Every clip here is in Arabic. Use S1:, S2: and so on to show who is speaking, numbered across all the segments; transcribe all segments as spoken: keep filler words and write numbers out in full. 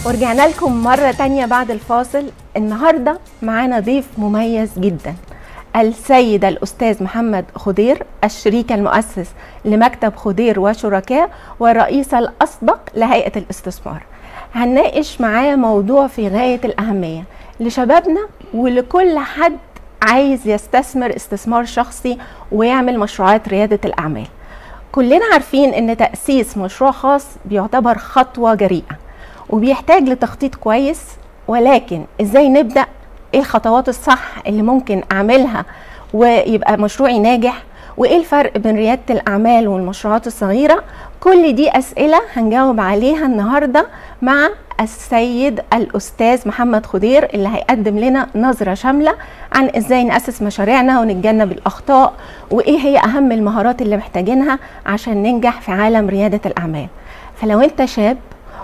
S1: ورجعنا لكم مرة تانية بعد الفاصل. النهاردة معانا ضيف مميز جدا، السيد الأستاذ محمد خضير، الشريك المؤسس لمكتب خضير وشركاء والرئيس الأسبق لهيئة الاستثمار. هنناقش معاه موضوع في غاية الأهمية لشبابنا ولكل حد عايز يستثمر استثمار شخصي ويعمل مشروعات ريادة الأعمال. كلنا عارفين إن تأسيس مشروع خاص بيعتبر خطوة جريئة وبيحتاج لتخطيط كويس، ولكن ازاي نبدأ؟ ايه الخطوات الصح اللي ممكن اعملها ويبقى مشروعي ناجح؟ وايه الفرق بين ريادة الاعمال والمشروعات الصغيرة؟ كل دي اسئلة هنجاوب عليها النهاردة مع السيد الاستاذ محمد خضير، اللي هيقدم لنا نظرة شاملة عن ازاي نأسس مشاريعنا ونتجنب الاخطاء، وايه هي اهم المهارات اللي محتاجينها عشان ننجح في عالم ريادة الاعمال. فلو انت شاب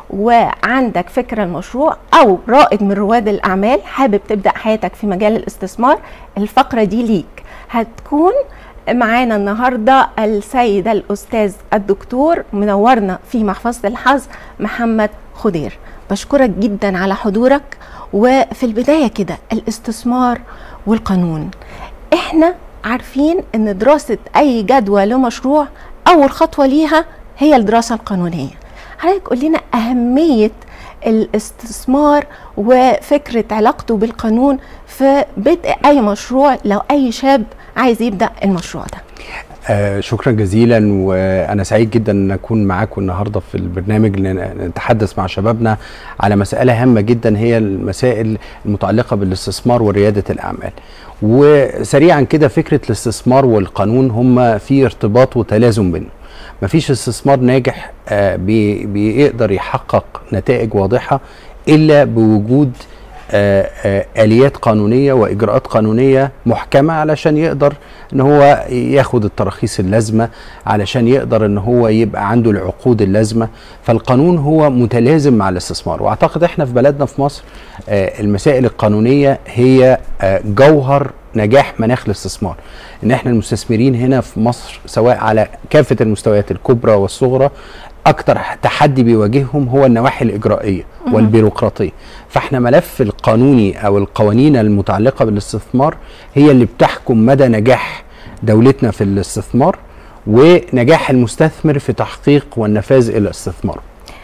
S1: وعندك فكرة المشروع أو رائد من رواد الأعمال حابب تبدأ حياتك في مجال الاستثمار، الفقرة دي ليك. هتكون معانا النهاردة السيد الأستاذ الدكتور منورنا في محفظة الحظ محمد خضير. بشكرك جدا على حضورك. وفي البداية كده، الاستثمار والقانون، احنا عارفين ان دراسة أي جدوى لمشروع أول خطوة ليها هي الدراسة القانونية. حضرتك قول لنا أهمية الاستثمار وفكرة علاقته بالقانون في بدء أي مشروع لو أي شاب عايز يبدأ المشروع ده.
S2: آه شكرا جزيلا، وأنا سعيد جدا أن أكون معاكم النهاردة في البرنامج لنتحدث مع شبابنا على مسألة هامة جدا، هي المسائل المتعلقة بالاستثمار وريادة الأعمال. وسريعا كده، فكرة الاستثمار والقانون هم في ارتباط وتلازم بينهم. مفيش استثمار ناجح آه بي بيقدر يحقق نتائج واضحة إلا بوجود آه آه آليات قانونية وإجراءات قانونية محكمة، علشان يقدر إن هو ياخد التراخيص اللازمة، علشان يقدر إن هو يبقى عنده العقود اللازمة. فالقانون هو متلازم مع الاستثمار، وأعتقد إحنا في بلدنا في مصر آه المسائل القانونية هي آه جوهر نجاح مناخ الاستثمار. ان احنا المستثمرين هنا في مصر سواء على كافة المستويات الكبرى والصغرى، اكتر تحدي بيواجههم هو النواحي الاجرائية والبيروقراطية. فاحنا ملف القانوني او القوانين المتعلقة بالاستثمار هي اللي بتحكم مدى نجاح دولتنا في الاستثمار ونجاح المستثمر في تحقيق والنفاذ الى الاستثمار.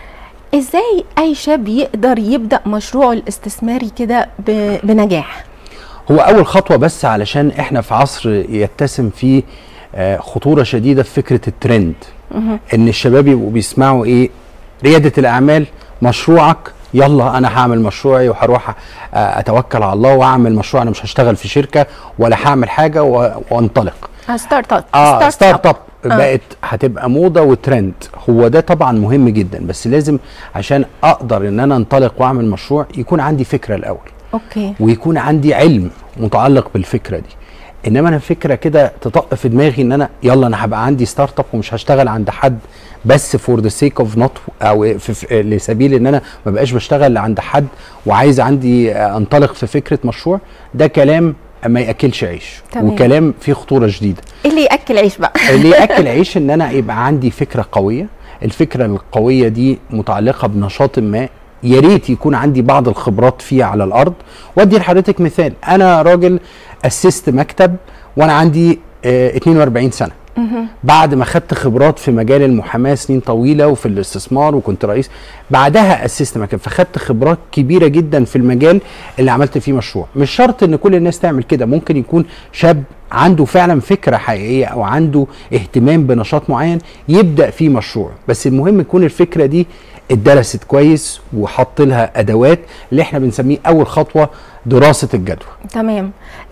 S1: ازاي اي شاب يقدر يبدأ مشروعه الاستثماري كده بنجاح؟
S2: هو أول خطوة، بس علشان إحنا في عصر يتسم فيه خطورة شديدة في فكرة الترند، إن الشباب يبقوا بيسمعوا إيه؟ ريادة الأعمال، مشروعك، يلا أنا هعمل مشروعي وهروح أتوكل على الله وأعمل مشروع. أنا مش هشتغل في شركة ولا هعمل حاجة وأنطلق.
S1: ستارت اب.
S2: آه ستارت اب بقت هتبقى موضة وترند. هو ده طبعا مهم جدا، بس لازم عشان أقدر إن أنا أنطلق وأعمل مشروع يكون عندي فكرة الأول.
S1: اوكي.
S2: ويكون عندي علم متعلق بالفكره دي. انما انا فكره كده تطق في دماغي ان انا يلا انا هبقى عندي ستارت اب ومش هشتغل عند حد بس فور ذا سيك اوف نوت، او في في لسبيل ان انا ما بقاش بشتغل عند حد وعايز عندي انطلق في فكره مشروع، ده كلام ما ياكلش عيش. تمام. وكلام فيه خطوره شديده.
S1: ايه اللي ياكل عيش بقى؟
S2: اللي ياكل عيش ان انا يبقى عندي فكره قويه. الفكره القويه دي متعلقه بنشاط ما، يا ريت يكون عندي بعض الخبرات فيها على الارض. وادي لحضرتك مثال، انا راجل اسست مكتب وانا عندي اه اتنين واربعين سنه. بعد ما خدت خبرات في مجال المحاماه سنين طويله وفي الاستثمار وكنت رئيس، بعدها اسست مكتب، فخدت خبرات كبيره جدا في المجال اللي عملت فيه مشروع. مش شرط ان كل الناس تعمل كده، ممكن يكون شاب عنده فعلا فكره حقيقيه او عنده اهتمام بنشاط معين يبدا فيه مشروع، بس المهم يكون الفكره دي اتدرست كويس وحط لها ادوات اللي احنا بنسميه اول خطوه دراسه الجدوى.
S1: تمام.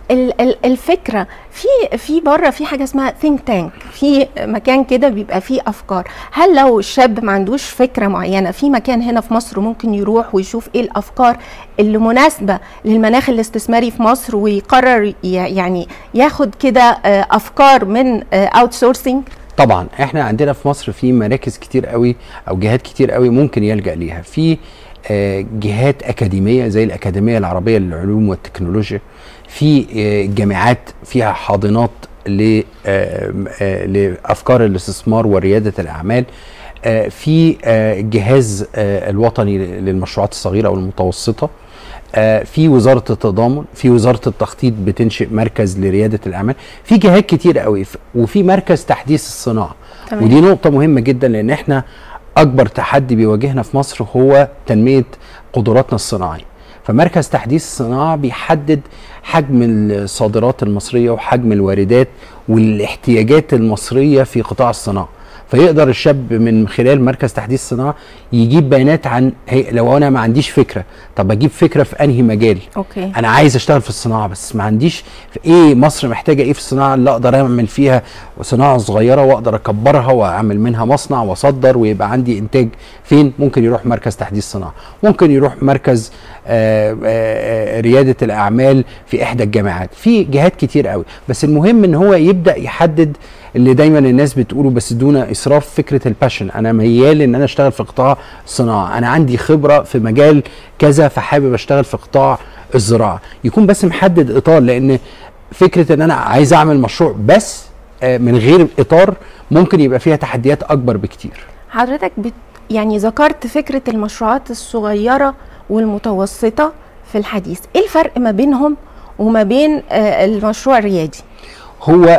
S1: الفكره في في بره في حاجه اسمها ثينك تانك، في مكان كده بيبقى فيه افكار. هل لو الشاب ما عندوش فكره معينه، في مكان هنا في مصر ممكن يروح ويشوف ايه الافكار اللي مناسبه للمناخ الاستثماري في مصر ويقرر يعني ياخد كده افكار من اوت سورسنج؟
S2: طبعا احنا عندنا في مصر في مراكز كتير قوي او جهات كتير قوي ممكن يلجأ ليها. في جهات اكاديميه زي الاكاديميه العربيه للعلوم والتكنولوجيا، في جامعات فيها حاضنات لافكار الاستثمار ورياده الاعمال. آه في آه الجهاز آه الوطني للمشروعات الصغيره والمتوسطه، آه في وزاره التضامن، في وزاره التخطيط بتنشئ مركز لرياده الاعمال، في جهات كتير قوي، وفي مركز تحديث الصناعه. تمام. ودي نقطه مهمه جدا، لان احنا اكبر تحدي بيواجهنا في مصر هو تنميه قدراتنا الصناعيه. فمركز تحديث الصناعه بيحدد حجم الصادرات المصريه وحجم الواردات والاحتياجات المصريه في قطاع الصناعه. فيقدر الشاب من خلال مركز تحديث الصناعه يجيب بيانات عن، هي لو انا ما عنديش فكره، طب اجيب فكره في انهي مجال؟
S1: أوكي.
S2: انا عايز اشتغل في الصناعه بس ما عنديش في ايه، مصر محتاجه ايه في الصناعه اللي اقدر اعمل فيها صناعه صغيره واقدر اكبرها واعمل منها مصنع واصدر ويبقى عندي انتاج. فين؟ ممكن يروح مركز تحديث صناعه، ممكن يروح مركز آآ آآ رياده الاعمال في احدى الجامعات، في جهات كتير قوي. بس المهم ان هو يبدا يحدد اللي دايما الناس بتقوله بس دون اسراف، فكره الباشن. انا ميال ان انا اشتغل في قطاع الصناعه، انا عندي خبره في مجال كذا فحابب اشتغل في قطاع الزراعه، يكون بس محدد اطار. لان فكره ان انا عايز اعمل مشروع بس من غير اطار ممكن يبقى فيها تحديات اكبر بكتير.
S1: حضرتك بت يعني ذكرت فكره المشروعات الصغيره والمتوسطه في الحديث، ايه الفرق ما بينهم وما بين المشروع الريادي؟
S2: هو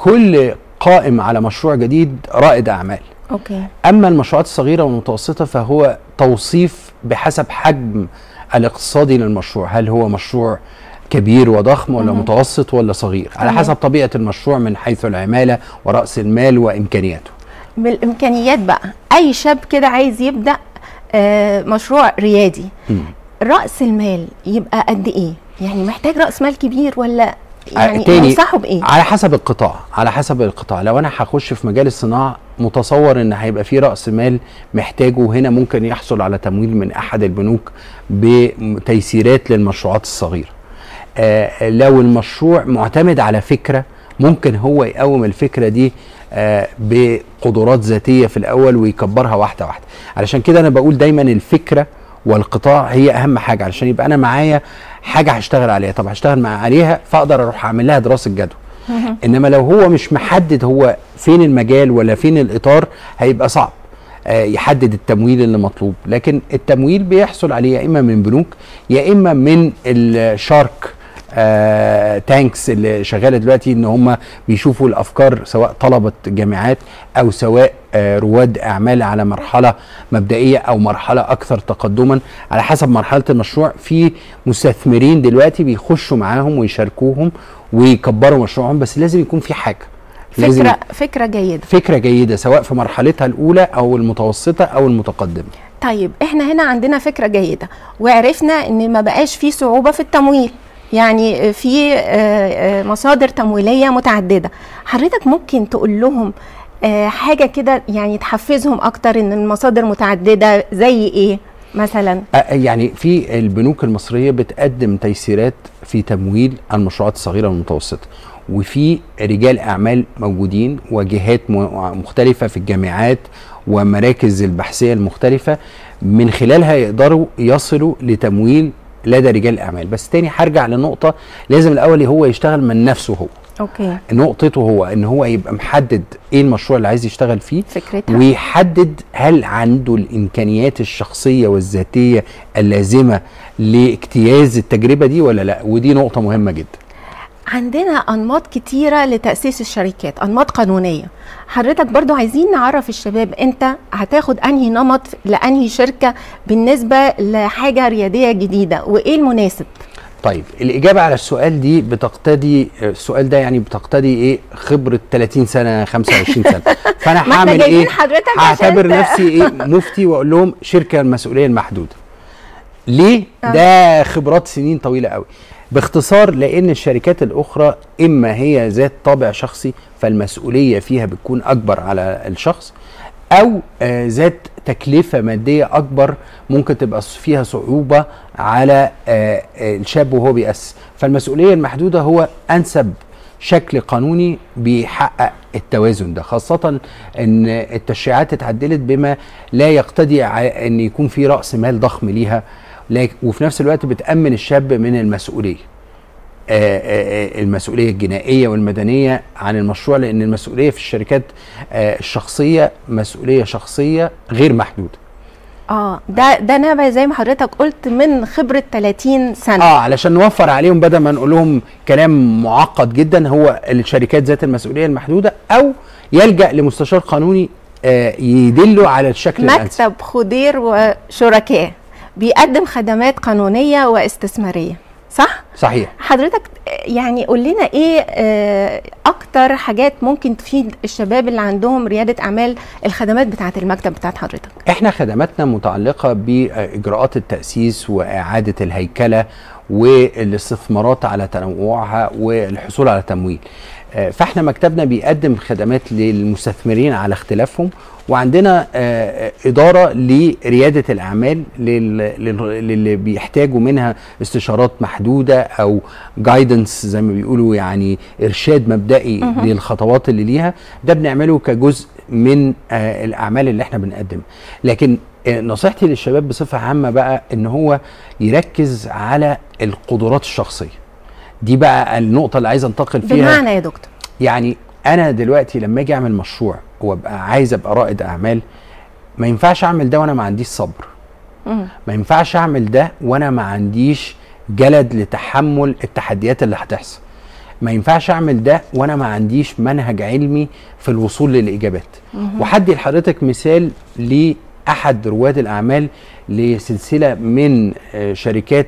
S2: كل قائم على مشروع جديد رائد اعمال.
S1: اوكي.
S2: اما المشروعات الصغيره والمتوسطه فهو توصيف بحسب حجم الاقتصادي للمشروع، هل هو مشروع كبير وضخم ولا مم. متوسط ولا صغير، على مم. حسب طبيعه المشروع من حيث العماله وراس المال وامكانياته.
S1: بالامكانيات بقى، اي شاب كده عايز يبدا آه مشروع ريادي، مم. راس المال يبقى قد ايه؟ يعني محتاج راس مال كبير ولا يعني تنصحوا بايه؟
S2: على حسب القطاع، على حسب القطاع. لو انا هخش في مجال الصناعه متصور ان هيبقى في راس مال محتاجه، هنا ممكن يحصل على تمويل من احد البنوك بتيسيرات للمشروعات الصغيره. آه لو المشروع معتمد على فكره ممكن هو يقوم الفكره دي آه بقدرات ذاتيه في الاول ويكبرها واحده واحده. علشان كده انا بقول دايما الفكره والقطاع هي اهم حاجه، علشان يبقى انا معايا حاجه هشتغل عليها. طب هشتغل مع عليها فاقدر اروح اعمل لها دراسه جدوى. انما لو هو مش محدد هو فين المجال ولا فين الاطار هيبقى صعب آه يحدد التمويل اللي مطلوب. لكن التمويل بيحصل عليه يا اما من بنوك يا اما من الشارك آه تانكس اللي شغاله دلوقتي، ان هم بيشوفوا الافكار سواء طلبه جامعات او سواء آه رواد اعمال على مرحله مبدئيه او مرحله اكثر تقدما على حسب مرحله المشروع. في مستثمرين دلوقتي بيخشوا معاهم ويشاركوهم ويكبروا مشروعهم، بس لازم يكون في حاجه،
S1: لازم فكره فكره جيده
S2: فكره جيده سواء في مرحلتها الاولى او المتوسطه او المتقدمه.
S1: طيب احنا هنا عندنا فكره جيده وعرفنا ان ما بقاش في صعوبه في التمويل، يعني في مصادر تمويليه متعدده. حضرتك ممكن تقول لهم حاجه كده يعني تحفزهم اكتر ان المصادر متعدده زي ايه مثلا؟
S2: يعني في البنوك المصريه بتقدم تيسيرات في تمويل المشروعات الصغيره والمتوسطه، وفي رجال اعمال موجودين وجهات مختلفه في الجامعات ومراكز البحثيه المختلفه من خلالها يقدروا يصلوا لتمويل لدى رجال الاعمال. بس تاني هرجع لنقطه، لازم الاول هو يشتغل من نفسه هو.
S1: اوكي.
S2: نقطته هو ان هو يبقى محدد ايه المشروع اللي عايز يشتغل فيه،
S1: فكرتها،
S2: ويحدد هل عنده الامكانيات الشخصيه والذاتيه اللازمه لاجتياز التجربه دي ولا لا. ودي نقطه مهمه جدا.
S1: عندنا انماط كتيره لتاسيس الشركات، انماط قانونيه. حضرتك برضو عايزين نعرف الشباب انت هتاخد انهي نمط لانهي شركه بالنسبه لحاجه رياديه جديده وايه المناسب؟
S2: طيب الاجابه على السؤال دي بتقتضي، السؤال ده يعني بتقتضي ايه؟ خبره ثلاثين سنه خمسة وعشرين سنه. فانا هعمل ايه؟ هعتبر نفسي ايه؟ مفتي واقول لهم شركه المسؤوليه المحدوده. ليه؟ ده خبرات سنين طويله قوي. باختصار لان الشركات الاخرى اما هي ذات طابع شخصي فالمسؤوليه فيها بتكون اكبر على الشخص، او آه ذات تكلفه ماديه اكبر ممكن تبقى فيها صعوبه على آه الشاب وهو بيأسس. فالمسؤوليه المحدوده هو انسب شكل قانوني بيحقق التوازن ده، خاصه ان التشريعات اتعدلت بما لا يقتضي ان يكون في راس مال ضخم ليها، وفي نفس الوقت بتأمن الشاب من المسؤولية. المسؤوليه الجنائيه والمدنيه عن المشروع، لان المسؤوليه في الشركات الشخصيه مسؤوليه شخصيه غير محدوده.
S1: اه ده ده نابع زي ما حضرتك قلت من خبره ثلاثين سنه.
S2: اه علشان نوفر عليهم بدل ما نقول لهم كلام معقد جدا، هو الشركات ذات المسؤوليه المحدوده او يلجأ لمستشار قانوني آه يدله على الشكل الانسب.
S1: مكتب خضير وشركاء بيقدم خدمات قانونيه واستثماريه، صح؟
S2: صحيح.
S1: حضرتك يعني قول لنا ايه آه اكتر حاجات ممكن تفيد الشباب اللي عندهم رياده اعمال، الخدمات بتاعه المكتب بتاعت حضرتك؟
S2: احنا خدماتنا متعلقه باجراءات التاسيس واعاده الهيكله والاستثمارات على تنوعها والحصول على تمويل. فاحنا مكتبنا بيقدم خدمات للمستثمرين على اختلافهم، وعندنا إدارة لريادة الأعمال للي بيحتاجوا منها استشارات محدودة أو جايدنس زي ما بيقولوا، يعني إرشاد مبدئي للخطوات اللي ليها. ده بنعمله كجزء من الأعمال اللي احنا بنقدمها. لكن نصيحتي للشباب بصفة عامة بقى إن هو يركز على القدرات الشخصية. دي بقى النقطة اللي عايز انتقل فيها.
S1: بمعنى يا دكتور؟
S2: يعني أنا دلوقتي لما أجي أعمل مشروع وابقى عايز ابقى رائد اعمال، ما ينفعش اعمل ده وانا ما عنديش صبر. مم. ما ينفعش اعمل ده وانا ما عنديش جلد لتحمل التحديات اللي هتحصل. ما ينفعش اعمل ده وانا ما عنديش منهج علمي في الوصول للاجابات. مم. وحدي لحضرتك مثال لاحد رواد الاعمال لسلسله من شركات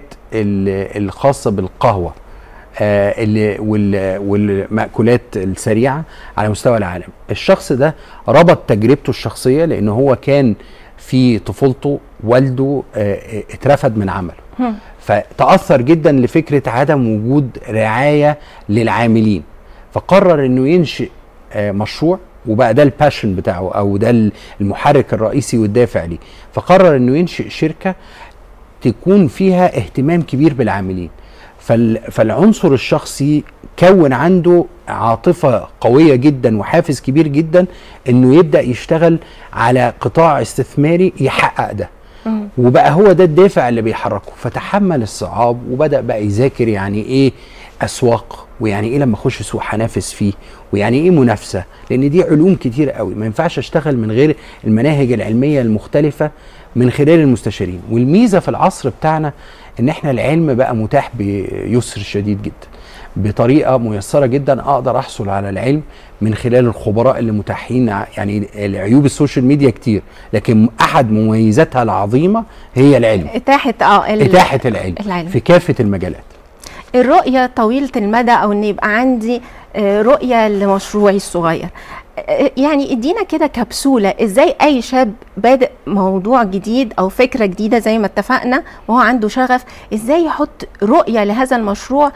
S2: الخاصه بالقهوه آه اللي والمأكولات السريعة على مستوى العالم. الشخص ده ربط تجربته الشخصية، لأنه هو كان في طفولته والده آه اترفد من عمله، فتأثر جدا لفكرة عدم وجود رعاية للعاملين، فقرر أنه ينشئ آه مشروع، وبقى ده الباشن بتاعه أو ده المحرك الرئيسي والدافع ليه. فقرر أنه ينشئ شركة تكون فيها اهتمام كبير بالعاملين. فالعنصر الشخصي كون عنده عاطفة قوية جدا وحافز كبير جدا انه يبدأ يشتغل على قطاع استثماري يحقق ده. مم. وبقى هو ده الدافع اللي بيحركه، فتحمل الصعاب وبدأ بقى يذاكر يعني ايه اسواق، ويعني ايه لما اخش سوق هنافس فيه، ويعني ايه منافسة، لان دي علوم كتير قوي ما ينفعش اشتغل من غير المناهج العلمية المختلفة من خلال المستشارين. والميزة في العصر بتاعنا ان احنا العلم بقى متاح بيسر شديد جدا، بطريقه ميسره جدا اقدر احصل على العلم من خلال الخبراء اللي متاحين. يعني عيوب السوشيال ميديا كتير، لكن احد مميزاتها العظيمه هي العلم،
S1: اتاحه اه
S2: اتاحه العلم, العلم في كافه المجالات.
S1: الرؤيه طويله المدى، او ان يبقى عندي رؤيه لمشروعي الصغير، يعني ادينا كده كبسوله ازاي اي شاب بادئ موضوع جديد او فكره جديده زي ما اتفقنا وهو عنده شغف، ازاي يحط رؤيه لهذا المشروع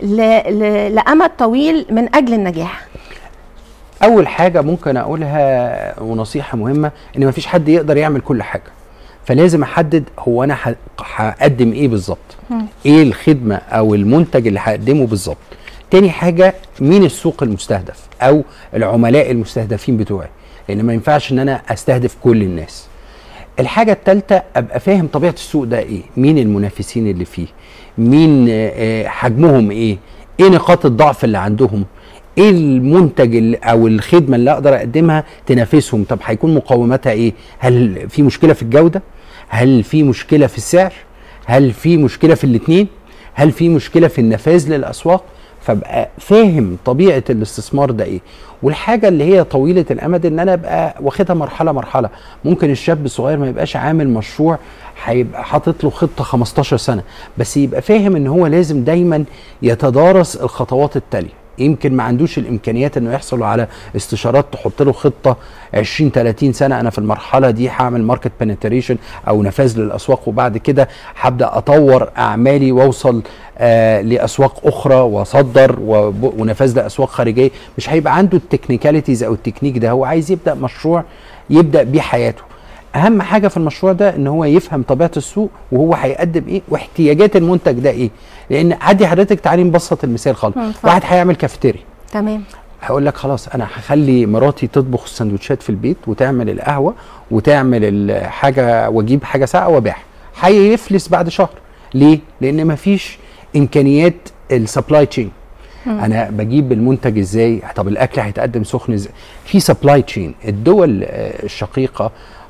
S1: لامد طويل من اجل النجاح.
S2: اول حاجه ممكن اقولها ونصيحه مهمه، ان مفيش حد يقدر يعمل كل حاجه، فلازم احدد هو انا هقدم ايه بالظبط، ايه الخدمه او المنتج اللي هقدمه بالظبط. تاني حاجة، مين السوق المستهدف أو العملاء المستهدفين بتوعي، لأن ما ينفعش إن أنا أستهدف كل الناس. الحاجة التالتة، أبقى فاهم طبيعة السوق ده إيه، مين المنافسين اللي فيه، مين حجمهم إيه، إيه نقاط الضعف اللي عندهم، إيه المنتج اللي أو الخدمة اللي أقدر أقدمها تنافسهم. طب هيكون مقوماتها إيه؟ هل في مشكلة في الجودة؟ هل في مشكلة في السعر؟ هل في مشكلة في الاتنين؟ هل في مشكلة في النفاذ للأسواق؟ فبقى فاهم طبيعه الاستثمار ده ايه. والحاجه اللي هي طويله الامد، ان انا ابقى واخدها مرحله مرحله. ممكن الشاب الصغير ما يبقاش عامل مشروع هيبقى حاطط له خطه خمستاشر سنه، بس يبقى فاهم ان هو لازم دايما يتدارس الخطوات التاليه. يمكن ما عندوش الامكانيات انه يحصل على استشارات تحط له خطه عشرين تلاتين سنه، انا في المرحله دي هعمل ماركت بنتريشن او نفاذ للاسواق، وبعد كده هبدا اطور اعمالي واوصل آه لاسواق اخرى واصدر ونفاذ لاسواق خارجيه. مش هيبقى عنده التكنيكاليتيز او التكنيك ده. هو عايز يبدا مشروع يبدا بيه حياته. اهم حاجه في المشروع ده ان هو يفهم طبيعه السوق وهو هيقدم ايه واحتياجات المنتج ده ايه. لان عادي حضرتك تعالي نبسط المثال خالص، واحد هيعمل كافيتيريا،
S1: تمام،
S2: هقول لك خلاص انا هخلي مراتي تطبخ السندوتشات في البيت وتعمل القهوه وتعمل الحاجه واجيب حاجه ساقعه وابيعها. هيفلس بعد شهر. ليه؟ لان مفيش امكانيات السبلاي تشين. انا بجيب المنتج ازاي؟ طب الاكل هيتقدم سخن ازاي؟ في سبلاي تشين. الدول الشقيقه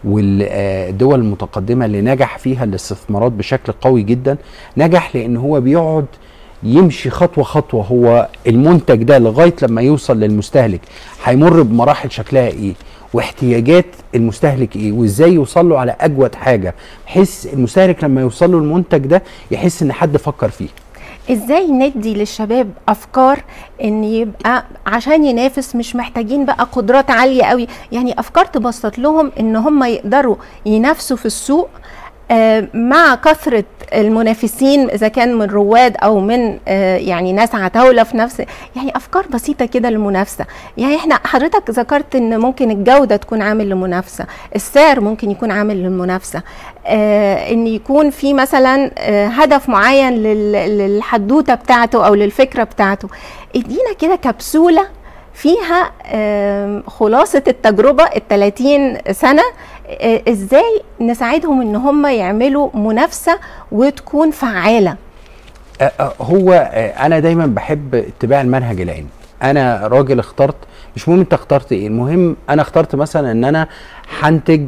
S2: والدول المتقدمه اللي نجح فيها الاستثمارات بشكل قوي جدا، نجح لان هو بيقعد يمشي خطوه خطوه، هو المنتج ده لغايه لما يوصل للمستهلك هيمر بمراحل شكلها ايه، واحتياجات المستهلك ايه، وازاي يوصل له على اجود حاجه، بحيث المستهلك لما يوصل له المنتج ده يحس ان حد فكر فيه.
S1: ازاي ندي للشباب افكار ان يبقى عشان ينافس مش محتاجين بقى قدرات عاليه قوي، يعني افكار تبسط لهم ان هم يقدروا ينافسوا في السوق آه مع كثره المنافسين، اذا كان من رواد او من آه يعني ناس عتاوله في نفس، يعني افكار بسيطه كده للمنافسه. يعني احنا حضرتك ذكرت ان ممكن الجوده تكون عامل للمنافسه، السعر ممكن يكون عامل للمنافسه، آه ان يكون في مثلا آه هدف معين للحدوته بتاعته او للفكره بتاعته. ادينا كده كبسوله فيها آه خلاصه التجربه الثلاثين سنه، آه ازاي نساعدهم ان هم يعملوا منافسه وتكون فعاله.
S2: آه هو آه انا دايما بحب اتباع المنهج العلمي. انا راجل اخترت، مش مهم انت اخترت ايه، المهم انا اخترت مثلا ان انا هنتج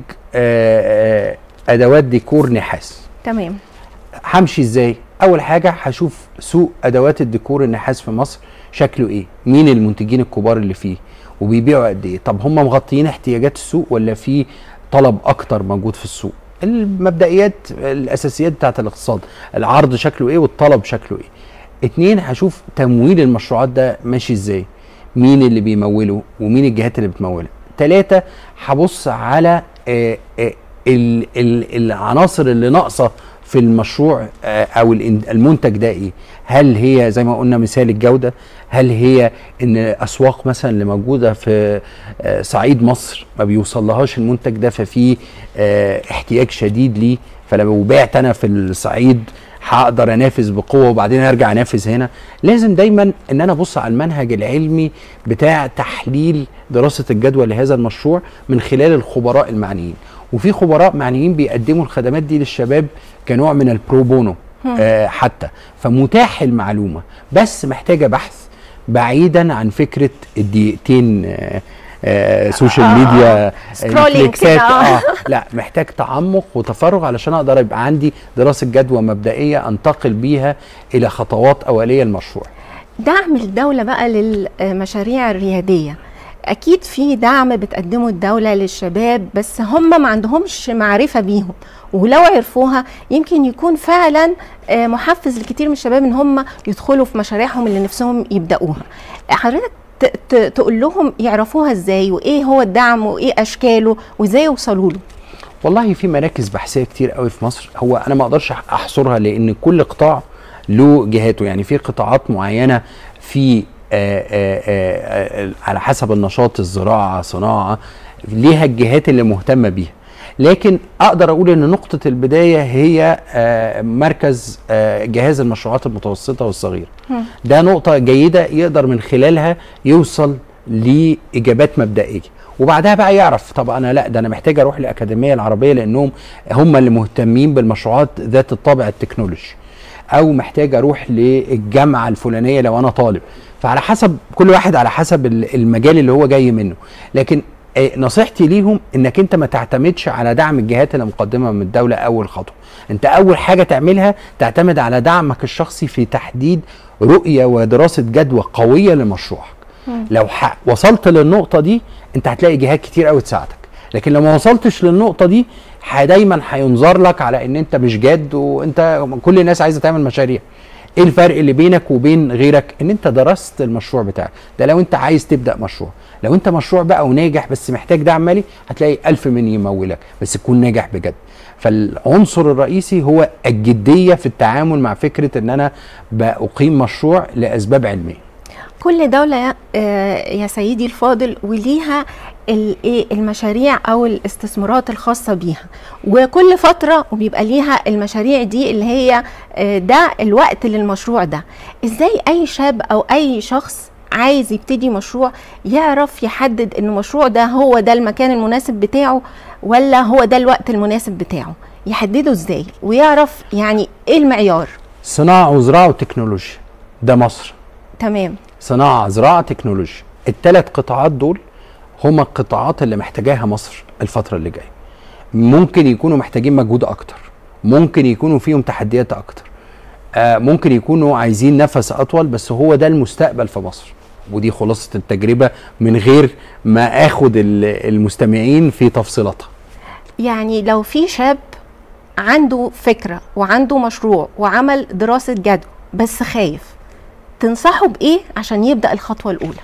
S2: آه آه ادوات ديكور نحاس.
S1: تمام.
S2: همشي ازاي؟ اول حاجه هشوف سوق ادوات الديكور النحاس في مصر شكله ايه، مين المنتجين الكبار اللي فيه وبيبيعوا قد ايه، طب هم مغطيين احتياجات السوق ولا في طلب اكتر موجود في السوق. المبدئيات الاساسيات بتاعت الاقتصاد، العرض شكله ايه والطلب شكله ايه. اتنين، هشوف تمويل المشروعات ده ماشي ازاي، مين اللي بيموله ومين الجهات اللي بتموله. تلاتة، هبص على آآ آآ ال ال العناصر اللي ناقصه في المشروع او المنتج ده ايه. هل هي زي ما قلنا مثال الجوده، هل هي ان اسواق مثلا اللي موجوده في صعيد مصر ما بيوصلهاش المنتج ده ففي احتياج شديد ليه، فلو بعت انا في الصعيد هقدر انافس بقوه وبعدين ارجع انافس هنا. لازم دايما ان انا ابص على المنهج العلمي بتاع تحليل دراسه الجدوى لهذا المشروع من خلال الخبراء المعنيين، وفي خبراء معنيين بيقدموا الخدمات دي للشباب كنوع من البروبونو آه حتى، فمتاح المعلومه بس محتاجه بحث بعيدا عن فكره الدقيقتين آه آه سوشيال
S1: آه
S2: ميديا
S1: كليكسات.
S2: آه لا، محتاج تعمق وتفرغ علشان اقدر يبقى عندي دراسه جدوى مبدئيه انتقل بيها الى خطوات اوليه المشروع.
S1: دعم الدوله بقى للمشاريع الرياديه، اكيد في دعم بتقدمه الدوله للشباب بس هم ما عندهمش معرفه بيهم، ولو عرفوها يمكن يكون فعلا محفز لكتير من الشباب ان هم يدخلوا في مشاريعهم اللي نفسهم يبداوها. حضرتك تقول لهم يعرفوها ازاي، وايه هو الدعم وايه اشكاله وازاي يوصلوا له؟
S2: والله في مراكز بحثيه كتير قوي في مصر، هو انا ما اقدرش احصرها لان كل قطاع له جهاته. يعني في قطاعات معينه في آآ آآ على حسب النشاط، الزراعه، صناعه، ليها الجهات اللي مهتمه بيها، لكن اقدر اقول ان نقطه البدايه هي مركز جهاز المشروعات المتوسطه والصغيره. ده نقطه جيده يقدر من خلالها يوصل لاجابات مبدئيه، وبعدها بقى يعرف طب انا لا ده انا محتاج اروح للاكاديميه العربيه لانهم هم اللي مهتمين بالمشروعات ذات الطابع التكنولوجي، او محتاج اروح للجامعه الفلانيه لو انا طالب. فعلى حسب كل واحد على حسب المجال اللي هو جاي منه. لكن نصيحتي ليهم انك انت ما تعتمدش على دعم الجهات اللي مقدمه من الدوله اول خطوه. انت اول حاجه تعملها تعتمد على دعمك الشخصي في تحديد رؤيه ودراسه جدوى قويه لمشروعك. لو وصلت للنقطه دي انت هتلاقي جهات كتير قوي تساعدك، لكن لو ما وصلتش للنقطه دي دايما هينظر لك على ان انت مش جاد، وانت كل الناس عايزه تعمل مشاريع. ايه الفرق اللي بينك وبين غيرك؟ ان انت درست المشروع بتاعك ده لو انت عايز تبدا مشروع. لو انت مشروع بقى وناجح بس محتاج دعم مالي هتلاقي ألف من يمولك، بس تكون ناجح بجد. فالعنصر الرئيسي هو الجديه في التعامل مع فكره ان انا بقيم مشروع لاسباب علميه.
S1: كل دولة يا سيدي الفاضل وليها المشاريع أو الاستثمارات الخاصة بيها، وكل فترة وبيبقى ليها المشاريع دي اللي هي ده الوقت للمشروع ده. إزاي أي شاب أو أي شخص عايز يبتدي مشروع يعرف يحدد إن المشروع ده هو ده المكان المناسب بتاعه ولا هو ده الوقت المناسب بتاعه؟ يحدده إزاي ويعرف يعني إيه المعيار؟
S2: صناعه وزراعه وتكنولوجيا، ده مصر.
S1: تمام.
S2: صناعه زراعه تكنولوجيا، الثلاث قطاعات دول هما القطاعات اللي محتاجاها مصر الفتره اللي جايه. ممكن يكونوا محتاجين مجهود اكتر، ممكن يكونوا فيهم تحديات اكتر، آه ممكن يكونوا عايزين نفس اطول، بس هو ده المستقبل في مصر. ودي خلاصه التجربه من غير ما اخد المستمعين في تفصيلاتها.
S1: يعني لو في شاب عنده فكره وعنده مشروع وعمل دراسه جدوى بس خايف، تنصحه بايه عشان يبدا الخطوه الاولى؟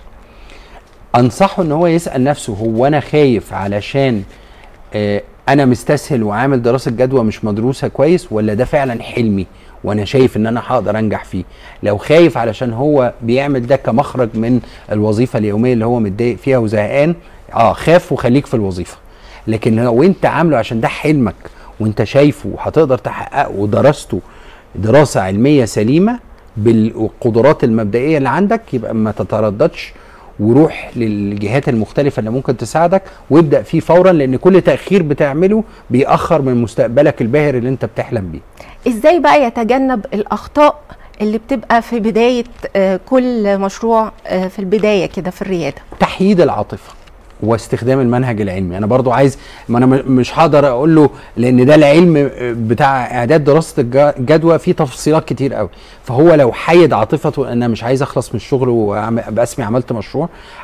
S2: انصحه ان هو يسال نفسه، هو انا خايف علشان آه انا مستسهل وعامل دراسه جدوى مش مدروسه كويس، ولا ده فعلا حلمي وانا شايف ان انا هقدر انجح فيه؟ لو خايف علشان هو بيعمل ده كمخرج من الوظيفه اليوميه اللي هو متضايق فيها وزهقان، اه خاف وخليك في الوظيفه. لكن لو انت عامله عشان ده حلمك وانت شايفه وهتقدر تحققه ودرسته دراسه علميه سليمه بالقدرات المبدئيه اللي عندك، يبقى ما تترددش وروح للجهات المختلفة اللي ممكن تساعدك وابدأ فيه فورا، لأن كل تأخير بتعمله بيأخر من مستقبلك الباهر اللي انت بتحلم بيه.
S1: ازاي بقى يتجنب الأخطاء اللي بتبقى في بداية كل مشروع في البداية كده في الريادة؟
S2: تحييد العاطفة واستخدام المنهج العلمي. انا برضو عايز، ما انا مش هقدر اقول له، لان ده العلم بتاع اعداد دراسه الجدوى فيه تفصيلات كتير قوي. فهو لو حيد عاطفته ان انا مش عايز اخلص من الشغل وابقى اسمي عملت مشروع،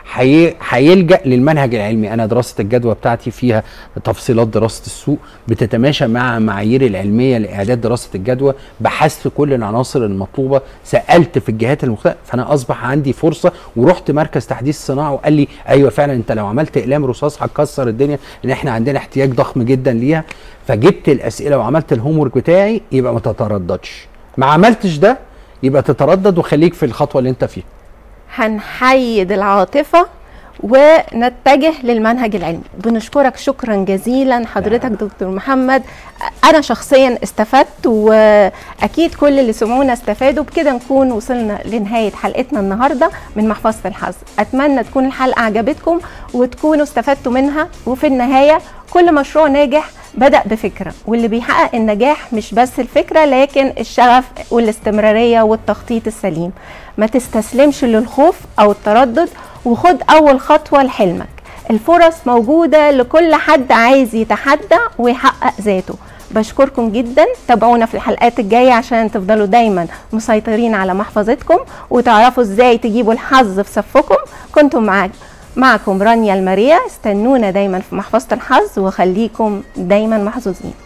S2: هيلجا للمنهج العلمي. انا دراسه الجدوى بتاعتي فيها تفصيلات دراسه السوق بتتماشى مع معايير العلميه لاعداد دراسه الجدوى، بحثت كل العناصر المطلوبه، سالت في الجهات المختلفه، فانا اصبح عندي فرصه. ورحت مركز تحديث الصناعه وقال لي ايوه فعلا انت لو عملت اقلام رصاص هتكسر الدنيا، لان احنا عندنا احتياج ضخم جدا ليها. فجبت الاسئله وعملت الهوم ورك بتاعي، يبقى ما تترددش. ما عملتش ده يبقى تتردد وخليك في الخطوه اللي انت فيها.
S1: هنحيد العاطفه ونتجه للمنهج العلمي. بنشكرك شكرا جزيلا حضرتك دكتور محمد. انا شخصيا استفدت واكيد كل اللي سمعونا استفادوا. بكده نكون وصلنا لنهايه حلقتنا النهارده من محفظه الحظ. اتمنى تكون الحلقه عجبتكم وتكونوا استفدتوا منها. وفي النهايه كل مشروع ناجح بدأ بفكرة، واللي بيحقق النجاح مش بس الفكرة لكن الشغف والاستمرارية والتخطيط السليم. ما تستسلمش للخوف أو التردد وخد أول خطوة لحلمك. الفرص موجودة لكل حد عايز يتحدى ويحقق ذاته. بشكركم جدا. تابعونا في الحلقات الجاية عشان تفضلوا دايما مسيطرين على محفظتكم وتعرفوا ازاي تجيبوا الحظ في صفكم. كنتم معاك معكم رانيا الماريا. استنونا دايما في محفظة الحظ وخليكم دايما محظوظين.